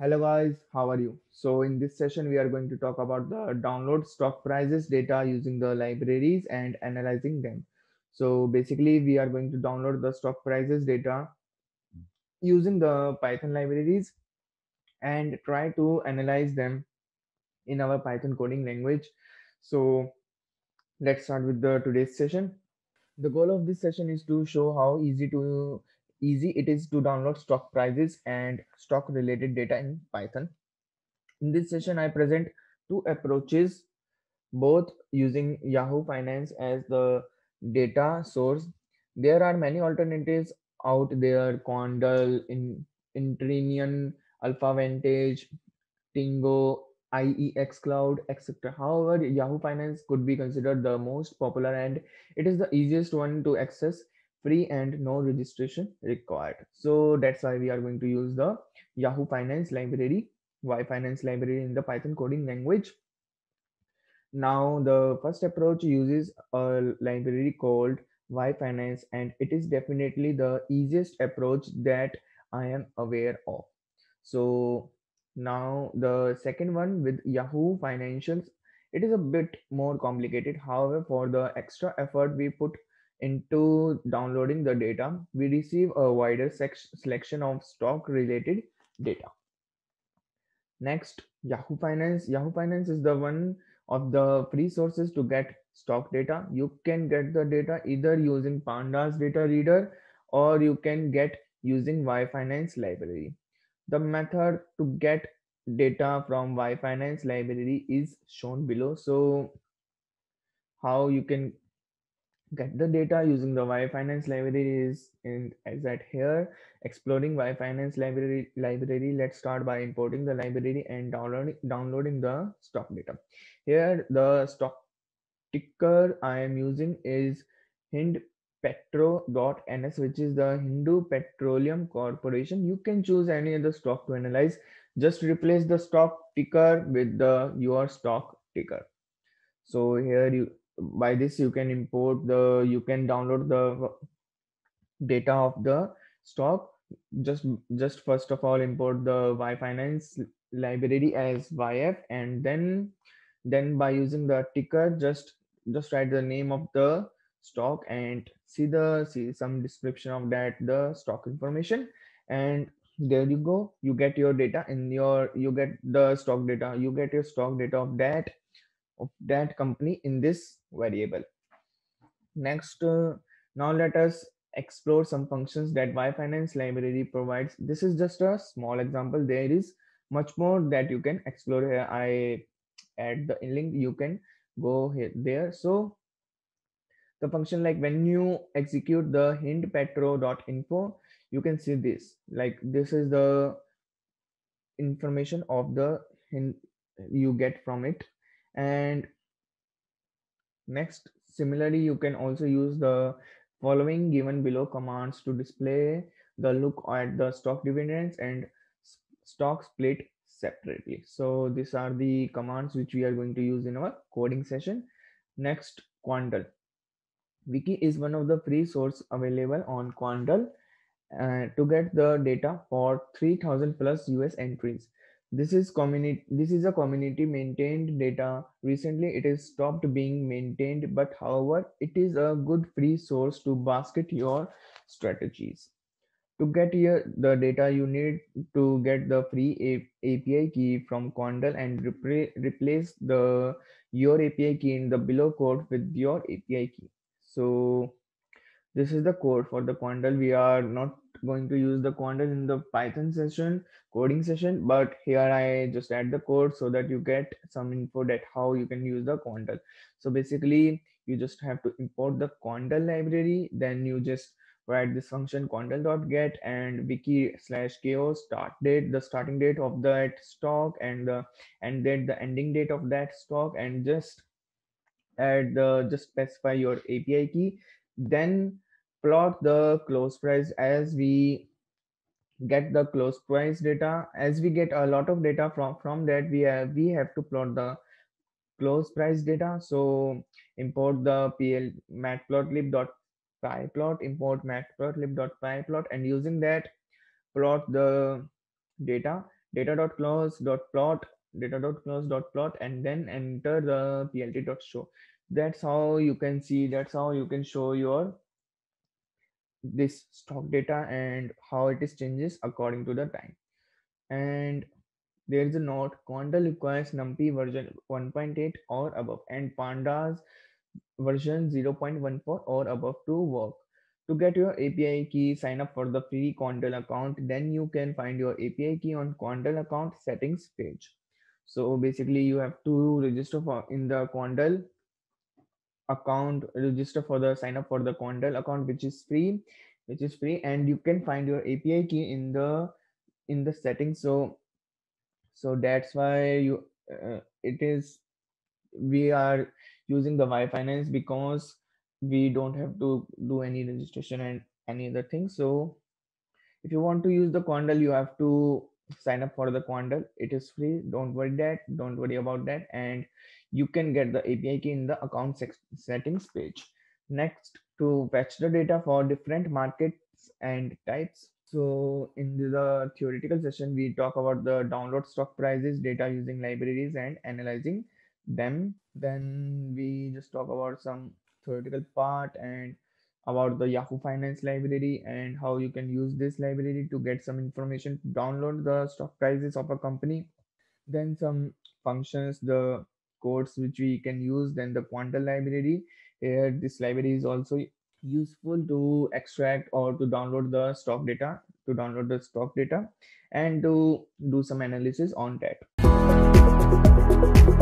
Hello guys, how are you? So in this session we are going to talk about the download stock prices data using the libraries and analyzing them. So basically we are going to download the stock prices data using the Python libraries and try to analyze them in our Python coding language. So let's start with the today's session. The goal of this session is to show how easy it is to download stock prices and stock related data in Python. In this session, I present two approaches, both using Yahoo Finance as the data source. There are many alternatives out there: Quandl, Intrinian, Alpha Vantage, Tingo, IEX Cloud, etc. However, Yahoo Finance could be considered the most popular and it is the easiest one to access, free and no registration required. So that's why we are going to use the Yahoo Finance library, Y Finance library in the Python coding language. Now, the first approach uses a library called Y Finance, and it is definitely the easiest approach that I am aware of. So now the second one with Yahoo Financials, it is a bit more complicated. However, for the extra effort we put into downloading the data, we receive a wider selection of stock related data. Next, Yahoo Finance. Yahoo Finance is the one of the free sources to get stock data. You can get the data either using Pandas data reader or you can get using Y Finance library. The method to get data from Y Finance library is shown below. So how you can get the data using the Y Finance library is in as at here. Exploring Y Finance library. Let's start by importing the library and downloading the stock data. Here the stock ticker I am using is hindpetro.ns, which is the Hindu Petroleum Corporation. You can choose any other stock to analyze. Just replace the stock ticker with the your stock ticker. So here you by this you can import the you can download the data of the stock. Just first of all import the Y Finance library as YF, and then by using the ticker, just write the name of the stock and see some description of that the stock information, and there you go. You get your data in your you get the stock data. You get your stock data of that company in this variable. Next, now let us explore some functions that Y Finance library provides. This is just a small example. There is much more that you can explore here. I add the link. You can go here there. So the function, like when you execute the hintpetro.info, you can see this. Like this is the information of the hint you get from it. And next, similarly, you can also use the following given below commands to display the look at the stock dividends and stock split separately. So these are the commands which we are going to use in our coding session. Next, Quandl. Wiki is one of the free source available on Quandl to get the data for 3000 plus US entries. This is a community maintained data. Recently it is stopped being maintained, but however it is a good free source to basket your strategies. To get here the data, you need to get the free API key from Quandl and replace the your API key in the below code with your API key. So this is the code for the Quandl. We are not going to use the Quandl in the Python session, coding session, but here I just add the code so that you get some info that how you can use the Quandl. So basically, you just have to import the Quandl library, then you just write this function quandl.get and wiki slash chaos start date, the starting date of that stock and then the ending date of that stock, and just add the just specify your API key, then plot the close price. As we get the close price data, as we get a lot of data from that, we have to plot the close price data. So import the pl matplotlib.pyplot, import matplotlib.pyplot, and using that plot the data. data.close.plot, data.close.plot, and then enter the plt.show. That's how you can see, that's how you can show your this stock data and how it is changes according to the time. And there is a note, Quandle requires NumPy version 1.8 or above and Pandas version 0.14 or above to work. To get your API key, sign up for the free Quandle account. Then you can find your API key on Quandle account settings page. So basically you have to register for in the Quandle account, register for the sign up for the Quandle account, which is free, and you can find your API key in the settings. So that's why it is we are using the Y Finance because we don't have to do any registration and any other thing. So if you want to use the Quandle, you have to sign up for the Quandle. It is free. Don't worry about that. And you can get the API key in the account settings page. Next, to fetch the data for different markets and types. So in the theoretical session, we talk about the download stock prices data using libraries and analyzing them. Then we just talk about some theoretical part and about the Yahoo Finance library and how you can use this library to get some information to download the stock prices of a company. Then some functions, the codes which we can use. Then the Quantal library. Here, this library is also useful to extract or to download the stock data, and to do some analysis on that.